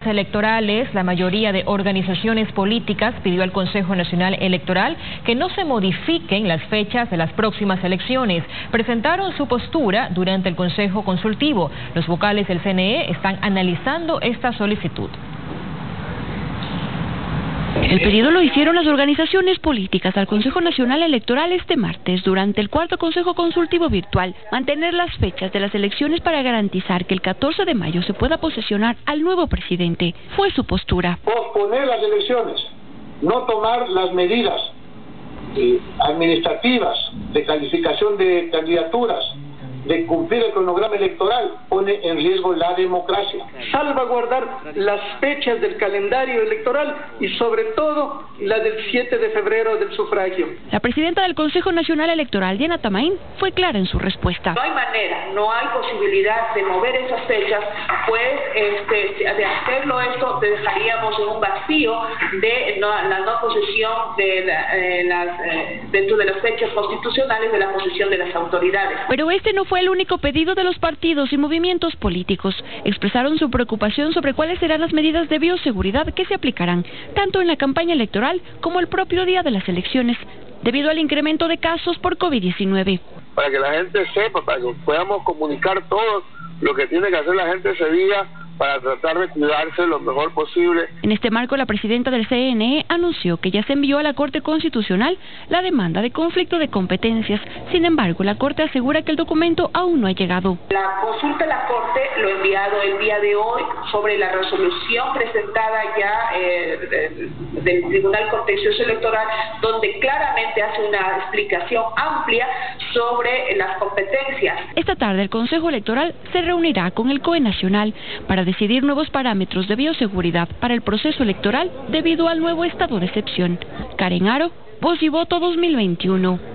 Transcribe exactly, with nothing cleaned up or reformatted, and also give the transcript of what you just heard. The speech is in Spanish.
electorales, la mayoría de organizaciones políticas pidió al Consejo Nacional Electoral que no se modifiquen las fechas de las próximas elecciones. Presentaron su postura durante el Consejo Consultivo. Los vocales del C N E están analizando esta solicitud. El pedido lo hicieron las organizaciones políticas al Consejo Nacional Electoral este martes, durante el cuarto Consejo Consultivo Virtual, mantener las fechas de las elecciones para garantizar que el catorce de mayo se pueda posesionar al nuevo presidente. Fue su postura. Posponer las elecciones, no tomar las medidas eh, administrativas de calificación de candidaturas, de cumplir el cronograma electoral, pone en riesgo la democracia. Salvaguardar las fechas del calendario electoral y sobre todo la del siete de febrero del sufragio. La presidenta del Consejo Nacional Electoral, Diana Tamain, fue clara en su respuesta. No hay manera, no hay posibilidad de mover esas fechas, pues este, de hacerlo esto dejaríamos en un vacío de no, la no posesión de la, eh, las, eh, dentro de las fechas constitucionales de la posesión de las autoridades. Pero este no fue el único pedido de los partidos y movimientos políticos. Expresaron su preocupación sobre cuáles serán las medidas de bioseguridad que se aplicarán, tanto en la campaña electoral como el propio día de las elecciones, debido al incremento de casos por COVID diecinueve. Para que la gente sepa, para que podamos comunicar todo lo que tiene que hacer la gente ese día para tratar de cuidarse lo mejor posible. En este marco, la presidenta del C N E anunció que ya se envió a la Corte Constitucional la demanda de conflicto de competencias. Sin embargo, la Corte asegura que el documento aún no ha llegado. La consulta a la Corte lo ha enviado el día de hoy sobre la resolución presentada ya eh, del Tribunal Contencioso Electoral, donde claramente hace una explicación amplia sobre las competencias. Esta tarde el Consejo Electoral se reunirá con el C O E Nacional para decidir nuevos parámetros de bioseguridad para el proceso electoral debido al nuevo estado de excepción. Karen Aro, Voz y Voto dos mil veintiuno.